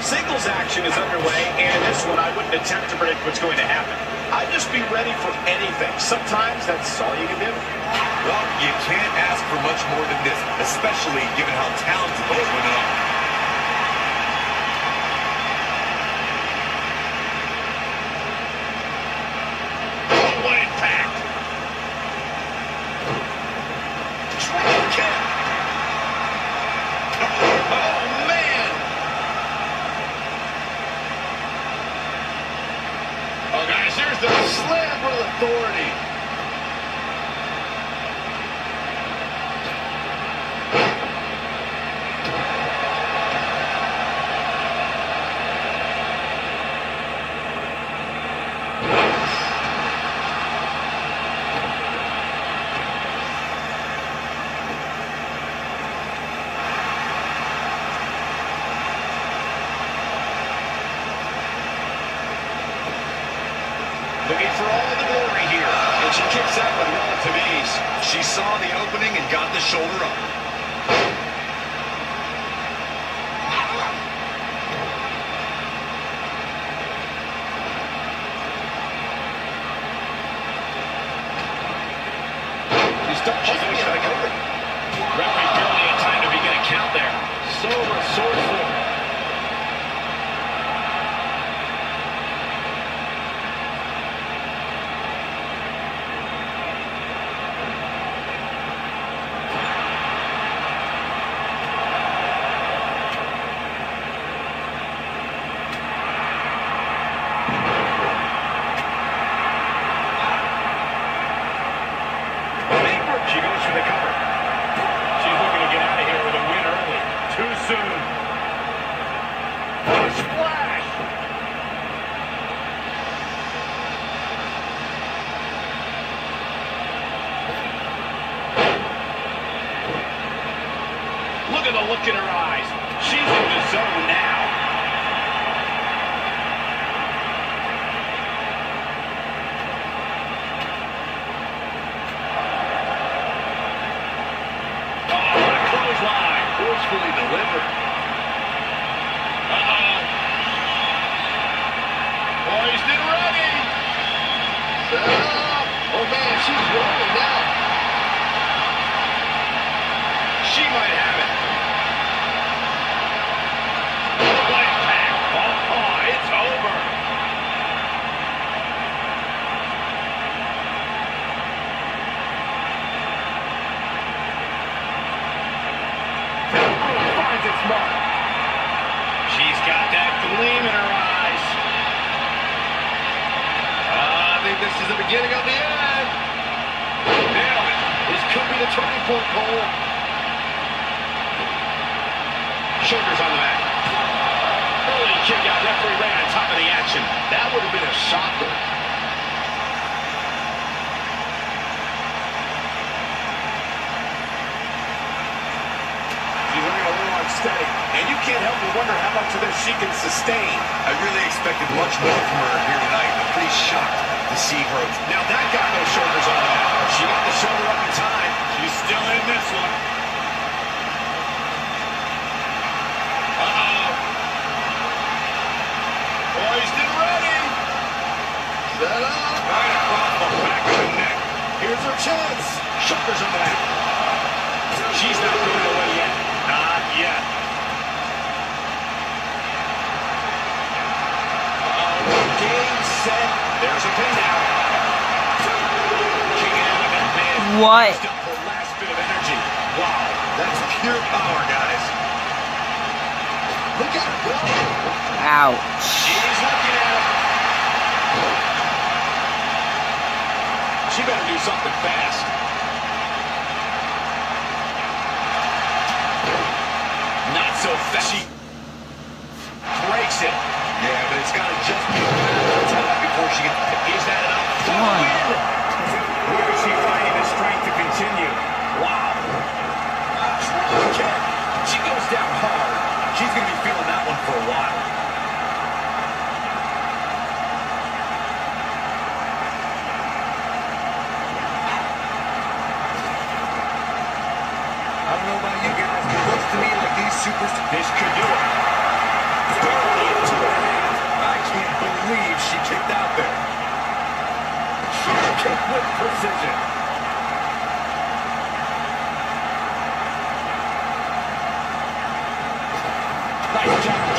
Singles action is underway, and in this one, I wouldn't attempt to predict what's going to happen. I'd just be ready for anything. Sometimes that's all you can do. Well, you can't ask for much more than this, especially given how talented both women are. Oh, what impact! Drop kick! Oh, man! Oh, guys, here's the slam with authority. Looking for all the glory here. And she kicks out with relative ease. She saw the opening and got the shoulder up. She's going to go. Referee barely had time to begin a count there. So resourceful. She goes for the cover. She's looking to get out of here with a win early. Too soon. A splash! Look at the look in her eyes. She's in the zone now. Forcefully delivered. Poised and ready. Oh, man, she's rolling now. She might have it. What impact. Oh, it's over. Its mark. She's got that gleam in her eyes. I think this is the beginning of the end. Nailed it. This could be the turning point, Cole. Shoulders on the mat. Early kick out. Referee right on top of the action. That would have been a shocker. Steady, and you can't help but wonder how much of this she can sustain. I really expected much more from her here tonight. I'm pretty shocked to see her. Now that got those shoulders on the mat. She got the shoulder up in time. She's still in this one. Poised and ready. Set up. Right across the back of the neck. Here's her chance. Shoulders on the mat. She's not going away yet. Not yet. Game, set. There's a pin now. Kicking out of that man. What? Just up the last bit of energy. Wow, that's pure power, guys. Look at her go. Ouch. She's looking at him. She better do something fast. Not so fast. She breaks it. Yeah, but it's got to just be a matter of time before she gets... Is that enough? Come on. Where is she finding the strength to continue? Wow. She goes down hard. She's going to be feeling that one for a while. I don't know about you guys, but it looks to me like these superstars... This could do it. precision. Nice job.